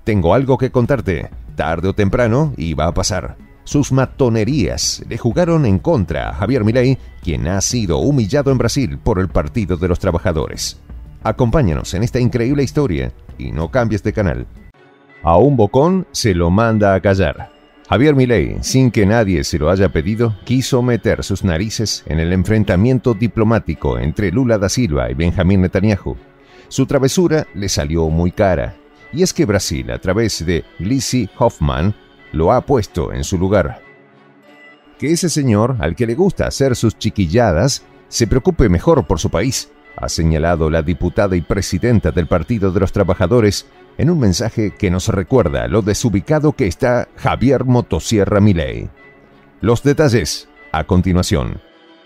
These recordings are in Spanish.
tengo algo que contarte. Tarde o temprano iba a pasar. Sus matonerías le jugaron en contra a Javier Milei, quien ha sido humillado en Brasil por el Partido de los Trabajadores. Acompáñanos en esta increíble historia y no cambies de canal. A un bocón se lo manda a callar. Javier Milei, sin que nadie se lo haya pedido, quiso meter sus narices en el enfrentamiento diplomático entre Lula da Silva y Benjamín Netanyahu. Su travesura le salió muy cara, y es que Brasil, a través de Gleisi Hoffmann, lo ha puesto en su lugar. Que ese señor, al que le gusta hacer sus chiquilladas, se preocupe mejor por su país, ha señalado la diputada y presidenta del Partido de los Trabajadores en un mensaje que nos recuerda lo desubicado que está Javier Motosierra Milei. Los detalles a continuación.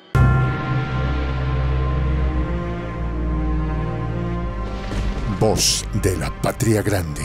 Voz de la Patria Grande.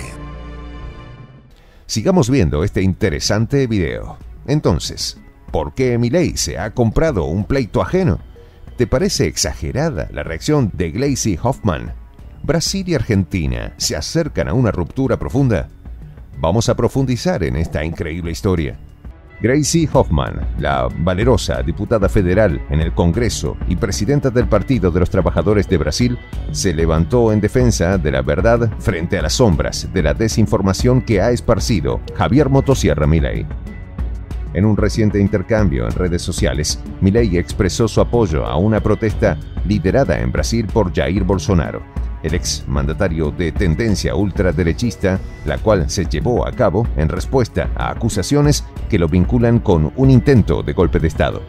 Sigamos viendo este interesante video. Entonces, ¿por qué Milei se ha comprado un pleito ajeno? ¿Te parece exagerada la reacción de Gleisi Hoffmann? ¿Brasil y Argentina se acercan a una ruptura profunda? Vamos a profundizar en esta increíble historia. Gleisi Hoffmann, la valerosa diputada federal en el Congreso y presidenta del Partido de los Trabajadores de Brasil, se levantó en defensa de la verdad frente a las sombras de la desinformación que ha esparcido Javier Motosierra Milei. En un reciente intercambio en redes sociales, Milei expresó su apoyo a una protesta liderada en Brasil por Jair Bolsonaro, el ex mandatario de tendencia ultraderechista, la cual se llevó a cabo en respuesta a acusaciones que lo vinculan con un intento de golpe de Estado.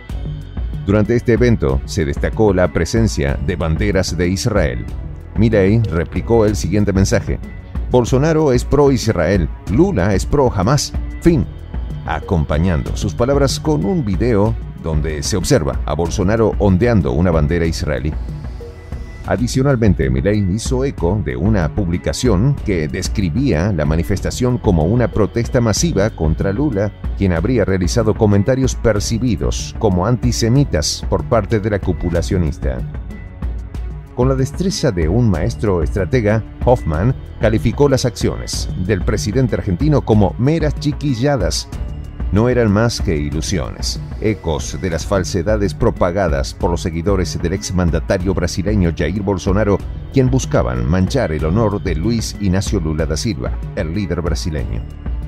Durante este evento se destacó la presencia de banderas de Israel. Milei replicó el siguiente mensaje: Bolsonaro es pro-Israel, Lula es pro-Hamas, fin. Acompañando sus palabras con un video donde se observa a Bolsonaro ondeando una bandera israelí. Adicionalmente, Milei hizo eco de una publicación que describía la manifestación como una protesta masiva contra Lula, quien habría realizado comentarios percibidos como antisemitas por parte de la cúpula sionista. Con la destreza de un maestro estratega, Hoffmann calificó las acciones del presidente argentino como meras chiquilladas. No eran más que ilusiones, ecos de las falsedades propagadas por los seguidores del exmandatario brasileño Jair Bolsonaro, quien buscaban manchar el honor de Luiz Inácio Lula da Silva, el líder brasileño.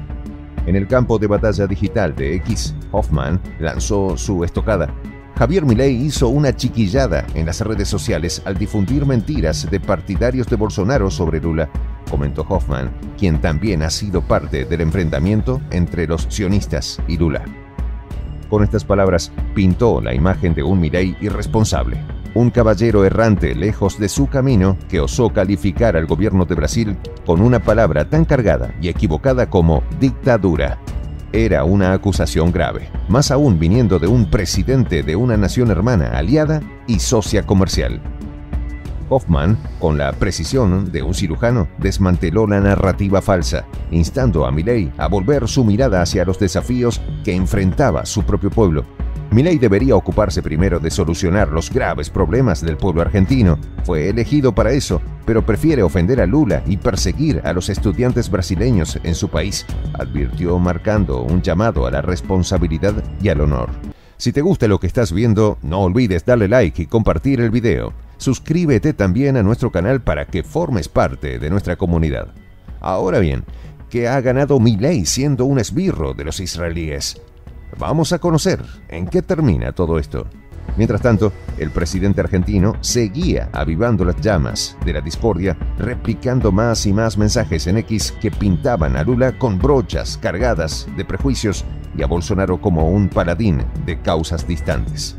En el campo de batalla digital de X, Hoffmann lanzó su estocada. Javier Milei hizo una chiquillada en las redes sociales al difundir mentiras de partidarios de Bolsonaro sobre Lula, comentó Hoffmann, quien también ha sido parte del enfrentamiento entre los sionistas y Lula. Con estas palabras, pintó la imagen de un Milei irresponsable, un caballero errante lejos de su camino que osó calificar al gobierno de Brasil con una palabra tan cargada y equivocada como dictadura. Era una acusación grave, más aún viniendo de un presidente de una nación hermana, aliada y socia comercial. Hoffmann, con la precisión de un cirujano, desmanteló la narrativa falsa, instando a Milei a volver su mirada hacia los desafíos que enfrentaba su propio pueblo. Milei debería ocuparse primero de solucionar los graves problemas del pueblo argentino. Fue elegido para eso, pero prefiere ofender a Lula y perseguir a los estudiantes brasileños en su país, advirtió, marcando un llamado a la responsabilidad y al honor. Si te gusta lo que estás viendo, no olvides darle like y compartir el video. Suscríbete también a nuestro canal para que formes parte de nuestra comunidad. Ahora bien, ¿qué ha ganado Milei siendo un esbirro de los israelíes? Vamos a conocer en qué termina todo esto. Mientras tanto, el presidente argentino seguía avivando las llamas de la discordia, replicando más y más mensajes en X que pintaban a Lula con brochas cargadas de prejuicios y a Bolsonaro como un paladín de causas distantes.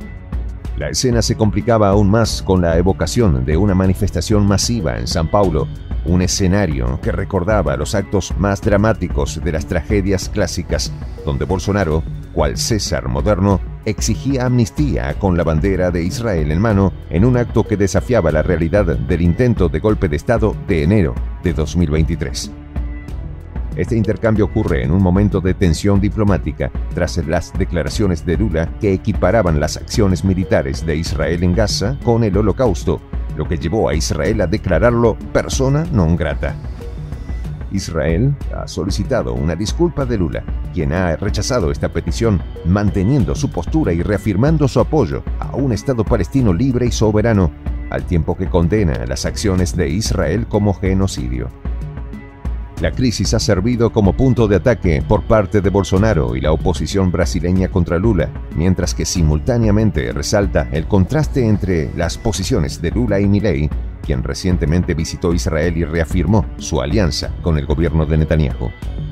La escena se complicaba aún más con la evocación de una manifestación masiva en São Paulo, un escenario que recordaba los actos más dramáticos de las tragedias clásicas, donde Bolsonaro, cual César moderno, exigía amnistía con la bandera de Israel en mano en un acto que desafiaba la realidad del intento de golpe de Estado de enero de 2023. Este intercambio ocurre en un momento de tensión diplomática tras las declaraciones de Lula que equiparaban las acciones militares de Israel en Gaza con el Holocausto, lo que llevó a Israel a declararlo persona non grata. Israel ha solicitado una disculpa de Lula, quien ha rechazado esta petición, manteniendo su postura y reafirmando su apoyo a un Estado palestino libre y soberano, al tiempo que condena las acciones de Israel como genocidio. La crisis ha servido como punto de ataque por parte de Bolsonaro y la oposición brasileña contra Lula, mientras que simultáneamente resalta el contraste entre las posiciones de Lula y Milei, quien recientemente visitó Israel y reafirmó su alianza con el gobierno de Netanyahu.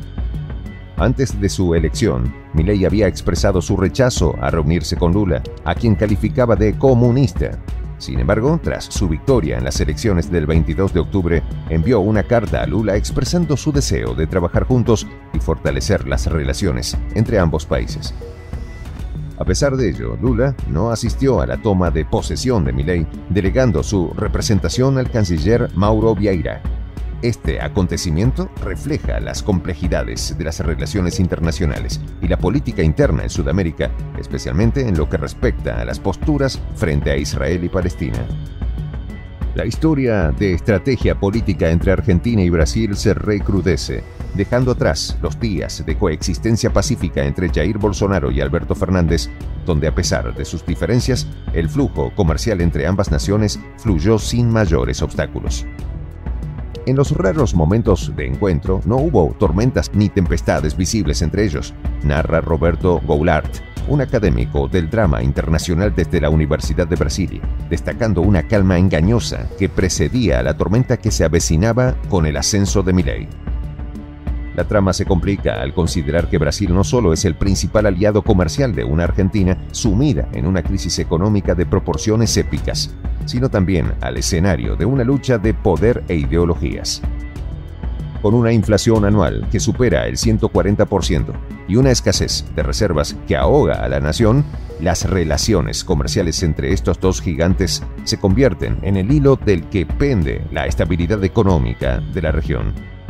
Antes de su elección, Milei había expresado su rechazo a reunirse con Lula, a quien calificaba de comunista. Sin embargo, tras su victoria en las elecciones del 22 de octubre, envió una carta a Lula expresando su deseo de trabajar juntos y fortalecer las relaciones entre ambos países. A pesar de ello, Lula no asistió a la toma de posesión de Milei, delegando su representación al canciller Mauro Vieira. Este acontecimiento refleja las complejidades de las relaciones internacionales y la política interna en Sudamérica, especialmente en lo que respecta a las posturas frente a Israel y Palestina. La historia de estrategia política entre Argentina y Brasil se recrudece, dejando atrás los días de coexistencia pacífica entre Jair Bolsonaro y Alberto Fernández, donde a pesar de sus diferencias, el flujo comercial entre ambas naciones fluyó sin mayores obstáculos. En los raros momentos de encuentro no hubo tormentas ni tempestades visibles entre ellos, narra Roberto Goulart, un académico del drama internacional desde la Universidad de Brasilia, destacando una calma engañosa que precedía a la tormenta que se avecinaba con el ascenso de Milei. La trama se complica al considerar que Brasil no solo es el principal aliado comercial de una Argentina sumida en una crisis económica de proporciones épicas, sino también al escenario de una lucha de poder e ideologías. Con una inflación anual que supera el 140% y una escasez de reservas que ahoga a la nación, las relaciones comerciales entre estos dos gigantes se convierten en el hilo del que pende la estabilidad económica de la región.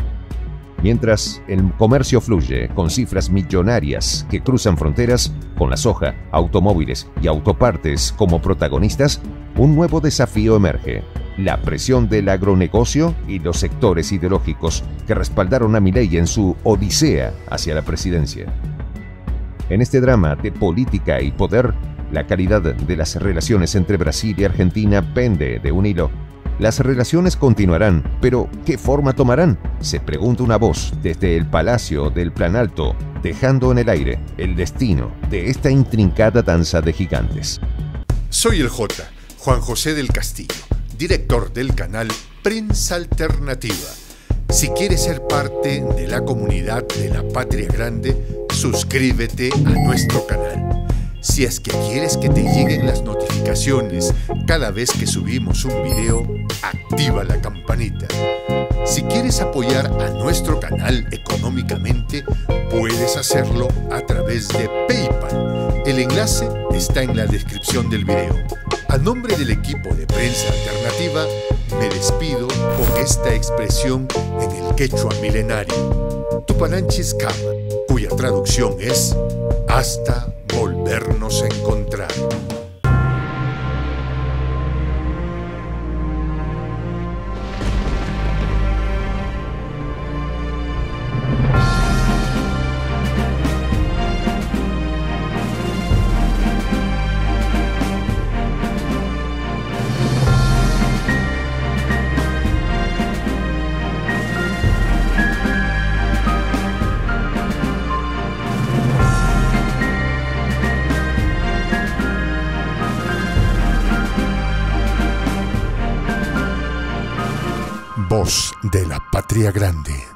Mientras el comercio fluye con cifras millonarias que cruzan fronteras, con la soja, automóviles y autopartes como protagonistas, un nuevo desafío emerge: la presión del agronegocio y los sectores ideológicos que respaldaron a Milei en su odisea hacia la presidencia. En este drama de política y poder, la calidad de las relaciones entre Brasil y Argentina pende de un hilo. Las relaciones continuarán, pero ¿qué forma tomarán?, se pregunta una voz desde el Palacio del Planalto, dejando en el aire el destino de esta intrincada danza de gigantes. Soy el J, Juan José del Castillo, director del canal Prensa Alternativa. Si quieres ser parte de la comunidad de la Patria Grande, suscríbete a nuestro canal. Si es que quieres que te lleguen las notificaciones cada vez que subimos un video, activa la campanita. Si quieres apoyar a nuestro canal económicamente, puedes hacerlo a través de PayPal. El enlace está en la descripción del video. A nombre del equipo de Prensa Alternativa, me despido con esta expresión en el quechua milenario, Tupananchis Kama, cuya traducción es hasta volvernos a encontrar. Voz de la Patria Grande.